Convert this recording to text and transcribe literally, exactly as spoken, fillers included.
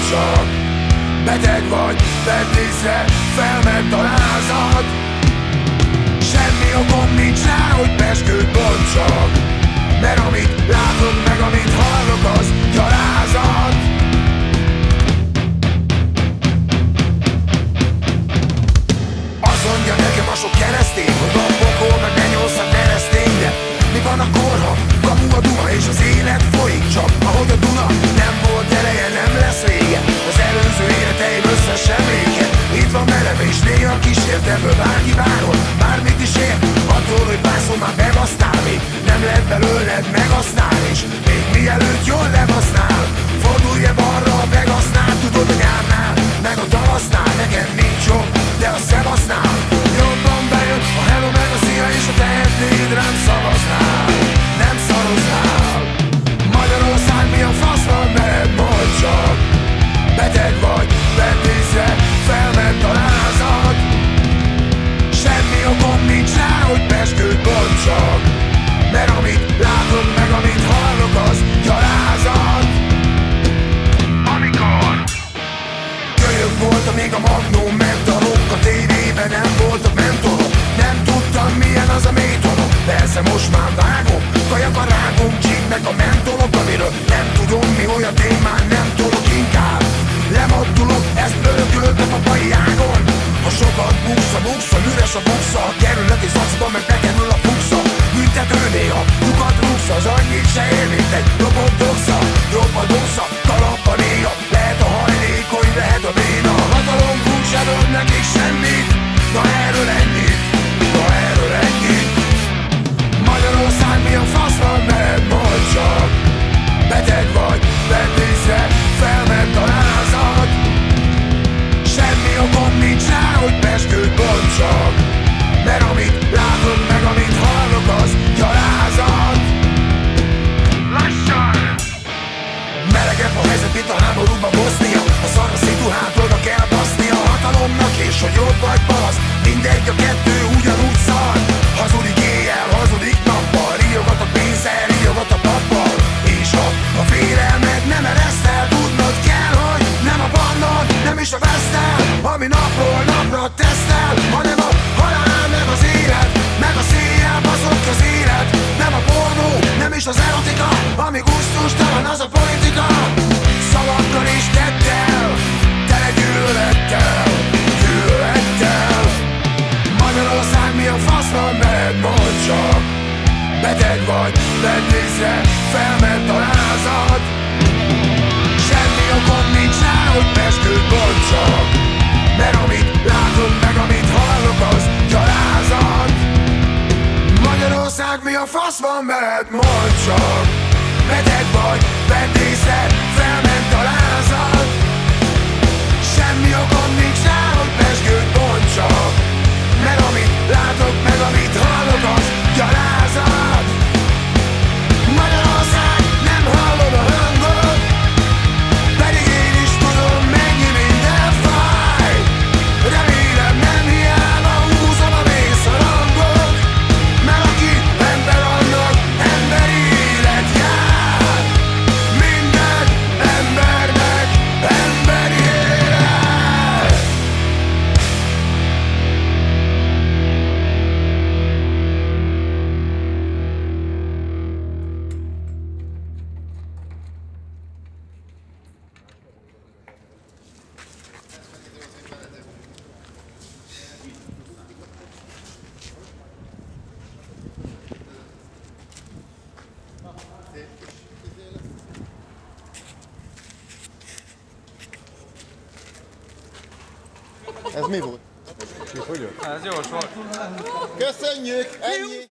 csak. Beteg vagy, vedd észre, felment a lázad. Semmi okom nincs rá, hogy pezsgőt bontsak, mert amit látok meg amit hallok az gyalázat. Azt mondja nekem a sok keresztény, hogy van pokol meg ne nyolszat keresztény, de mi van akkor, ha kamu a Duna és az élet folyik csak ahogy a Duna? Nem volt eleje, nem lesz vége az előző életeim összes emléke. Itt van velem és néha kísért, ebből bárki bárhol bármit is ér. Attól, hogy vászol már bebasztál, még nem lett belőled meg aztán, és még mielőtt jól lebasznál, fordulj-e balra a Vegasnál. Tudod a nyárnál, meg a tavasznál nekem nincs jobb, de a szevasznál jobban bejön a hello meg a szia, és a tehetnéd rám szavaznál. Nem szaroznál. Magyarország mi a fasz van veled, mondd csak. Beteg vagy, vedd észre, felment a lázad. Semmi okom nincs rá, hogy pezsgőt bontsak, mert amit látok meg amit hallok az gyalázat. Amikor kölyök voltam még a magnum mentalok, a tévében nem voltak mentorok, nem tudtam milyen az a métorok. Persze most már vágom, kajak a rágom, csík meg a mentolok, amiről nem tudom mi olyat én már nem tudok, inkább lemattulok, ezt örökölve a pai ágon. Ha sokat buksz a buksz, üres a buksz, a kerületi zacba meg bekerül a buksz. Büntető néha, lyukat rúgsz, az annyit se ér, mint egy lopott doxa. Jobb a doxa, kalap a néha, lehet a hajlékony, lehet a béna. A hatalom kulcs sem ad nekik semmit, na erről ennyit, na erről ennyit. Magyarország mi a fasz van veled, mondd csak. Beteg vagy, vedd észre, felment a lázad. Semmi okom nincs rá, hogy pezsgőt bontsak, mert amit látok meg amit hallok az gyalázat. Lassan! Melegebb a helyzet, mint a háborúban Bosznia. A szar a szitu, hát oda kell baszni a hatalomnak, és hogy jobb vagy balasz, mindegy, a kettő ugyanúgy szar. Hazudik éjjel, hazudik nappal, ríjogat a pénzzel, ríjogat a pappal. És ha a félelmed nem ereszel, tudnod kell, hogy nem a bannod, nem is a vesztel, ami napról napra tesztel, hanem a halál, meg az élet, meg a széjjel bazog az élet. Nem a pornó, nem is az erotika, ami gusztustalan az a politika. Szavakkal és tettel, tele gyűlölettel, gyűlölettel. Magyarország mi a fasz van veled, mondd csak. Beteg vagy, vedd észre, felment a lázad. Semmi okom nincs rá, hogy pezsgőt bontsak, mert amit látok meg amit hallok az gyalázat. Magyarország mi a fasz van veled, mondd csak. Beteg vagy, vedd észre, felment a lázad. Semmi okom nincs rá, hogy pezsgőt bontsak, mert amit látok meg amit hallok az gyalázat. Magyarország, nem hallod a hangot, pedig én is tudom mennyi minden fáj. Remélem nem hiába húzom a vészharangot, mert aki ember annak emberi élet jár. Minden embernek emberi élet. Ez mi volt? Ez jó volt. Köszönjük! Ennyi!